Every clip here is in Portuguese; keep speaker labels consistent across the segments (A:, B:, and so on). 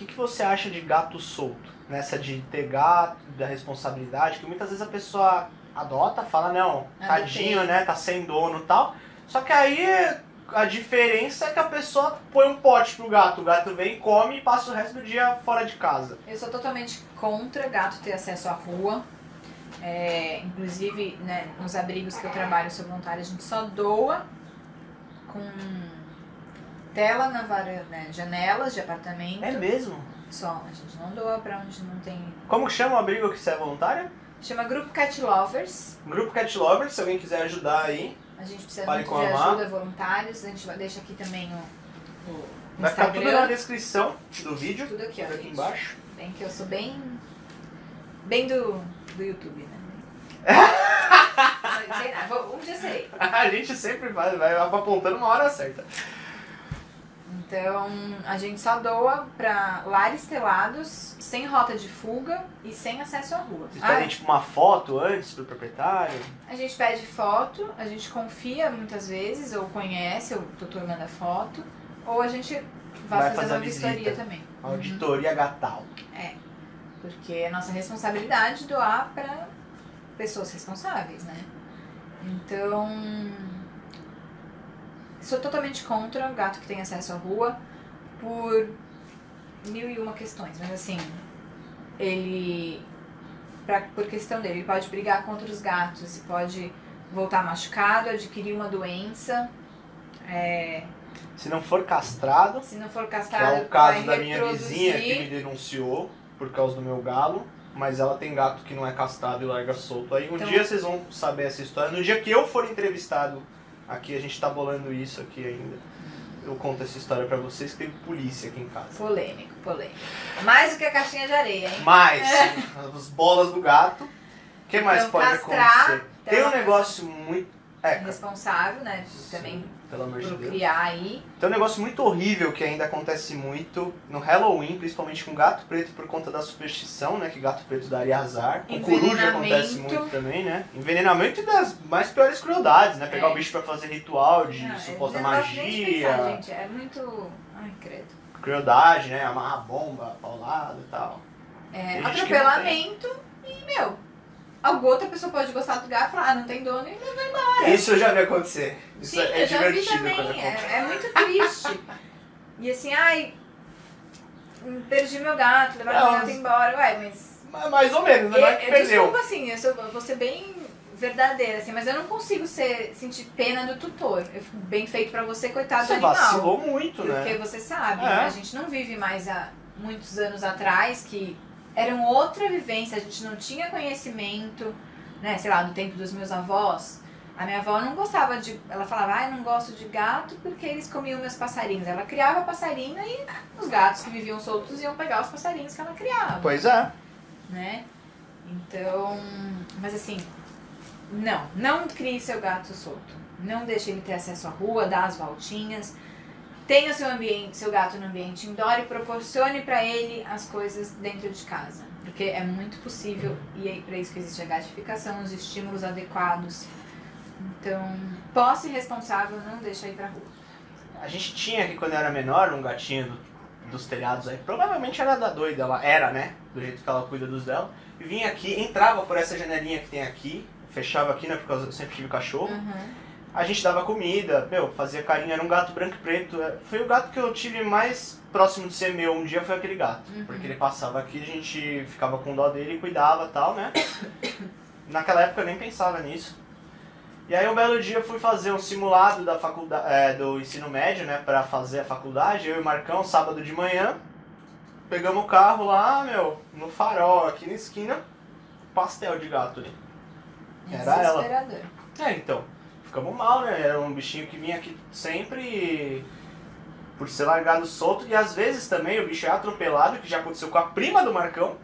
A: que você acha de gato solto? Nessa de ter gato, da responsabilidade, que muitas vezes a pessoa adota, fala, não, tadinho, né, tá sem dono e tal. Só que aí a diferença é que a pessoa põe um pote pro gato, o gato vem, come e passa o resto do dia fora de casa.
B: Eu sou totalmente contra gato ter acesso à rua. Inclusive, né, nos abrigos que eu trabalho, sou voluntária, a gente só doa com tela na varanda, né, janelas de apartamento.
A: É mesmo?
B: Só, a gente não doa pra onde não tem...
A: Como que chama o abrigo que você é voluntária?
B: Chama Grupo Cat Lovers.
A: Grupo Cat Lovers, se alguém quiser ajudar aí.
B: A gente precisa
A: Fale
B: muito
A: com
B: de
A: a Má.
B: ajuda, voluntários. A gente deixa aqui também o
A: Vai ficar
B: Instagram.
A: tudo na descrição do vídeo.
B: Tudo aqui, ó,
A: aqui
B: gente.
A: embaixo.
B: Bem que eu sou bem do YouTube, né? Sei lá, um dia serei.
A: A gente sempre vai apontando uma hora certa.
B: Então, a gente só doa pra lares telados, sem rota de fuga e sem acesso à rua.
A: Vocês pedem tipo uma foto antes pro proprietário?
B: A gente pede foto, a gente confia muitas vezes, ou conhece, ou o tutor manda foto, ou a gente vai fazer uma vistoria também.
A: Auditoria gatal.
B: Porque é nossa responsabilidade doar pra pessoas responsáveis, né? Então, sou totalmente contra o gato que tem acesso à rua por 1001 questões, mas assim, por questão dele, ele pode brigar contra os gatos, pode voltar machucado, adquirir uma doença.
A: Se não for castrado,
B: Se não for
A: que
B: castrado,
A: é o caso
B: vai
A: da minha
B: reproduzir.
A: vizinha que me denunciou por causa do meu galo, mas ela tem gato que não é castrado e larga solto. Aí um
B: Então-
A: dia vocês vão saber essa história. No dia que eu for entrevistado aqui, a gente tá bolando isso aqui ainda. Eu conto essa história pra vocês, que teve polícia aqui em casa.
B: Polêmico. Mais do que a caixinha de areia, hein?
A: Mas, as bolas do gato, o que mais
B: Então,
A: pode
B: castrar,
A: acontecer? Tem um negócio muito...
B: Responsável, né? Também
A: pelo amor de Deus.
B: procriar aí.
A: Tem um negócio muito horrível que ainda acontece muito no Halloween, principalmente com gato preto por conta da superstição, né? Que gato preto daria azar. Com coruja acontece muito também, né? Envenenamento e das mais piores crueldades, né? Pegar o bicho pra fazer ritual de suposta
B: não gosto nem de
A: magia.
B: pensar, gente. É muito... Ai, credo.
A: Crueldade, né? Amarrar bomba, paulada e tal. Tem gente que não
B: Atropelamento e, alguma outra pessoa pode gostar do gato e falar, não tem dono e não vai embora.
A: Isso eu já vi acontecer. Isso
B: Sim,
A: é
B: eu já vi
A: divertido
B: também.
A: quando acontece.
B: É muito triste. E assim, perdi meu gato, levaram meu gato embora. Ué, mas...
A: Mais ou menos, não é que perdeu.
B: Desculpa, assim, vou ser bem verdadeira, assim, mas eu não consigo sentir pena do tutor. Eu fico bem feito pra você, coitado
A: Você
B: do animal.
A: vacilou muito, né?
B: Porque você sabe, a gente não vive mais há muitos anos atrás, que era uma outra vivência, a gente não tinha conhecimento, né, sei lá, no tempo dos meus avós. A minha avó não gostava de... Ela falava, não gosto de gato porque eles comiam meus passarinhos. Ela criava passarinho e os gatos que viviam soltos iam pegar os passarinhos que ela criava.
A: Pois é.
B: Né? Então... Mas assim, não crie seu gato solto. Não deixe ele ter acesso à rua, dá as voltinhas. Tenha seu gato no ambiente indoor e proporcione pra ele as coisas dentro de casa. Porque é muito possível, e é pra isso que existe a gatificação, os estímulos adequados. Então, posse responsável, não deixa ir pra rua.
A: A gente tinha aqui, quando eu era menor, um gatinho dos telhados aí. Provavelmente era da doida, ela era, né? Do jeito que ela cuida dos dela. E vinha aqui, entrava por essa janelinha que tem aqui, fechava aqui, né? Por causa que eu sempre tive cachorro. A gente dava comida, fazia carinho, era um gato branco e preto. Foi o gato que eu tive mais próximo de ser meu um dia, foi aquele gato. Porque ele passava aqui, a gente ficava com dó dele e cuidava e tal, né? Naquela época eu nem pensava nisso. E aí um belo dia eu fui fazer um simulado da faculdade, do ensino médio, né, pra fazer a faculdade, eu e o Marcão, sábado de manhã, pegamos o carro lá, no farol, aqui na esquina, pastel de gato ali. Era ela. Então, ficamos mal, né, era um bichinho que vinha aqui sempre por ser largado solto, e às vezes também o bicho é atropelado, que já aconteceu com a prima do Marcão.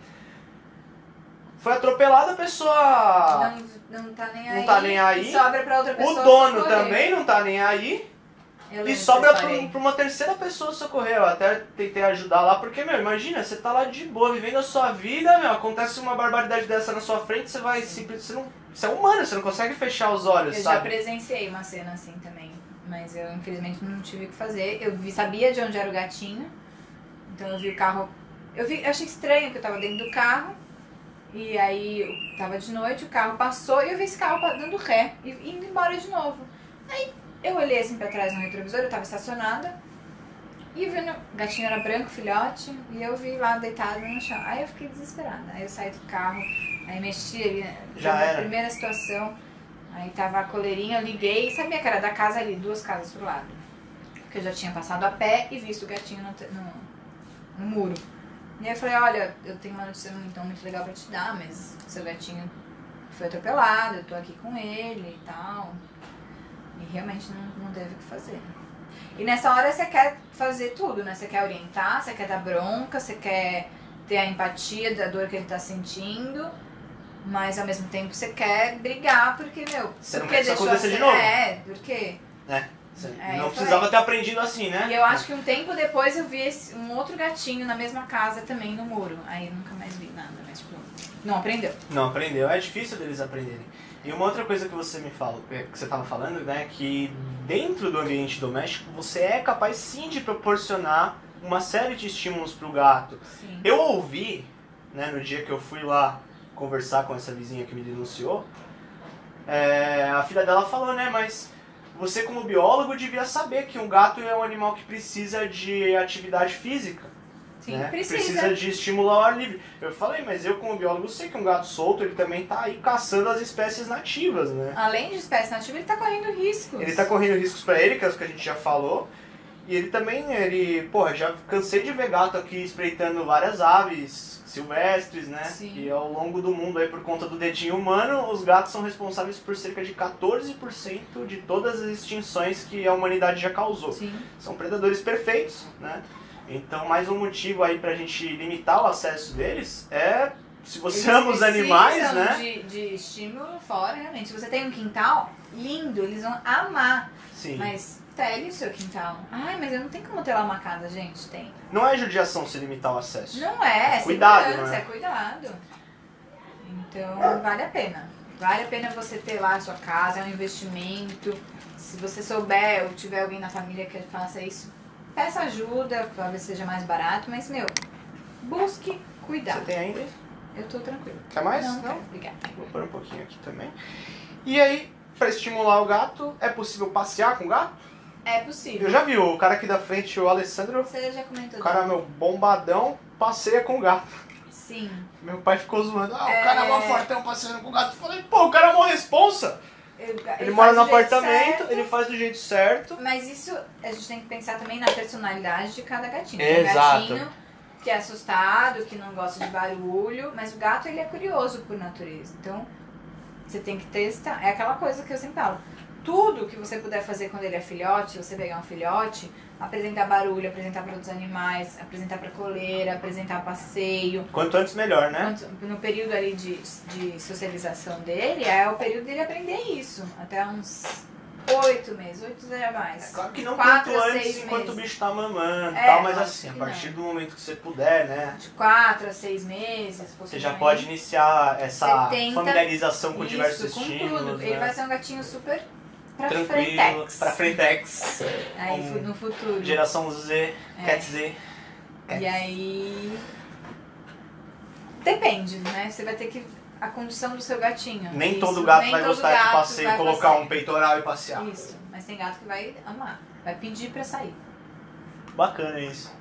A: Foi atropelado, a pessoa
B: não tá nem aí.
A: Não tá nem aí.
B: E sobra pra outra pessoa
A: O dono
B: socorrer.
A: também não tá nem aí.
B: Eu
A: E
B: lembro
A: sobra
B: dessa história aí.
A: pra uma terceira pessoa socorrer. Eu até tentei ajudar lá, porque, imagina, você tá lá de boa, vivendo a sua vida, acontece uma barbaridade dessa na sua frente, você vai simplesmente... Você é humano, você não consegue fechar os olhos,
B: Eu
A: sabe?
B: já presenciei uma cena assim também, mas eu infelizmente não tive o que fazer. Eu sabia de onde era o gatinho, então eu vi o carro Eu achei estranho que eu tava dentro do carro, e aí eu tava de noite, o carro passou e eu vi esse carro dando ré e indo embora de novo. Aí eu olhei assim pra trás no retrovisor, eu tava estacionada, e vi o gatinho era branco, filhote, e eu vi lá deitado no chão. Aí eu fiquei desesperada, aí eu saí do carro, aí mexi ali,
A: Já era.
B: Primeira situação, aí tava a coleirinha, eu liguei, sabia que era da casa ali, 2 casas pro lado. Porque eu já tinha passado a pé e visto o gatinho no muro. E aí eu falei, olha, eu tenho uma notícia muito legal pra te dar, mas seu gatinho foi atropelado, eu tô aqui com ele e tal. E realmente não teve o que fazer. E nessa hora você quer fazer tudo, né? Você quer orientar, você quer dar bronca, você quer ter a empatia da dor que ele tá sentindo, mas ao mesmo tempo você quer brigar porque, meu...
A: Você não quer que isso aconteça de novo.
B: Por quê?
A: Não precisava ter aprendido assim, né?
B: E eu acho que um tempo depois eu vi um outro gatinho na mesma casa também no muro. Aí eu nunca mais vi nada, mas tipo, não aprendeu.
A: Não aprendeu, é difícil deles aprenderem. E uma outra coisa que você me falou, que você estava falando, né, que dentro do ambiente doméstico você é capaz sim de proporcionar uma série de estímulos para o gato.
B: Sim.
A: Eu ouvi, né, no dia que eu fui lá conversar com essa vizinha que me denunciou, a filha dela falou, né, mas você como biólogo devia saber que um gato é um animal que precisa de atividade física.
B: Sim,
A: né?
B: precisa
A: de estímulo ao ar livre. Eu falei, mas eu como biólogo sei que um gato solto ele também tá aí caçando as espécies nativas, né?
B: Além de espécie nativa, ele tá correndo riscos.
A: Ele tá correndo riscos pra ele, que é o que a gente já falou. E ele também, porra, já cansei de ver gato aqui espreitando várias aves silvestres, né?
B: Sim.
A: E ao longo do mundo aí, por conta do dedinho humano, os gatos são responsáveis por cerca de 14% de todas as extinções que a humanidade já causou.
B: Sim.
A: São predadores perfeitos, né? Então, mais um motivo aí pra gente limitar o acesso deles é, se você ama os animais, né?
B: De estímulo fora, realmente. Se você tem um quintal lindo, eles vão amar.
A: Sim.
B: Mas telhe o seu quintal. Ai, mas eu não tenho como ter lá uma casa, gente. Tem.
A: Não é judiação se limitar o acesso.
B: Não é
A: cuidado,
B: segurança,
A: não é?
B: é cuidado. Então, vale a pena. Vale a pena você ter lá a sua casa, é um investimento. Se você souber ou tiver alguém na família que faça isso, peça ajuda, talvez seja mais barato, mas, meu, busque cuidar.
A: Você tem ainda?
B: Eu tô tranquila.
A: Quer mais?
B: Não? Quero. Obrigada.
A: Vou pôr um pouquinho aqui também. E aí, pra estimular o gato, é possível passear com o gato?
B: É possível.
A: Eu já vi o cara aqui da frente, o Alessandro,
B: Você já comentou.
A: o cara, meu, bombadão, passeia com o gato.
B: Sim.
A: Meu pai ficou zoando, o cara é mó fortão passeando com o gato. Eu falei, pô, o cara é mó responsa. Ele mora no apartamento, ele faz do jeito certo.
B: Mas isso a gente tem que pensar também na personalidade de cada gatinho.
A: Exato.
B: Tem gatinho que é assustado, que não gosta de barulho, mas o gato ele é curioso por natureza. Então você tem que testar. É aquela coisa que eu sempre falo. Tudo que você puder fazer quando ele é filhote, você pegar um filhote, apresentar barulho, apresentar para outros animais, apresentar para coleira, apresentar passeio.
A: Quanto antes melhor, né?
B: No período ali de socialização dele, é o período dele aprender isso. Até uns 8 meses, 8 é mais.
A: É claro que não
B: 4
A: quanto
B: a
A: antes,
B: 6
A: enquanto o
B: meses.
A: bicho tá mamando e
B: É,
A: tal, mas
B: acho
A: assim, a
B: que
A: partir
B: não.
A: do momento que você puder, né?
B: De 4 a 6 meses.
A: Você já pode iniciar essa
B: 70,
A: familiarização com diversos
B: com
A: estímulos,
B: tudo.
A: né?
B: Ele vai ser um gatinho super pra
A: Tranquilo,
B: frentex.
A: pra frentex.
B: Aí no futuro.
A: Geração Z, Cat Z.
B: E aí... Depende, né? Você vai ter que... A condição do seu gatinho.
A: Nem
B: Isso,
A: todo gato
B: nem
A: vai
B: todo
A: gostar de
B: gato
A: passeio,
B: vai
A: colocar
B: passear.
A: um peitoral e passear.
B: Isso. Mas tem gato que vai amar. Vai pedir pra sair.
A: Bacana isso.